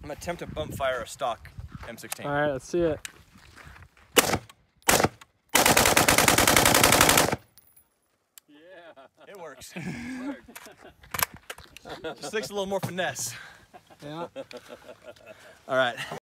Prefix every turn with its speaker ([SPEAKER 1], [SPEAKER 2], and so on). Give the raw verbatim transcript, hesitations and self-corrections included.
[SPEAKER 1] I'm gonna attempt to bump fire a stock M sixteen.
[SPEAKER 2] All right, let's see it.
[SPEAKER 1] Yeah, it works. It works. Just takes a little more finesse.
[SPEAKER 2] Yeah.
[SPEAKER 1] All right.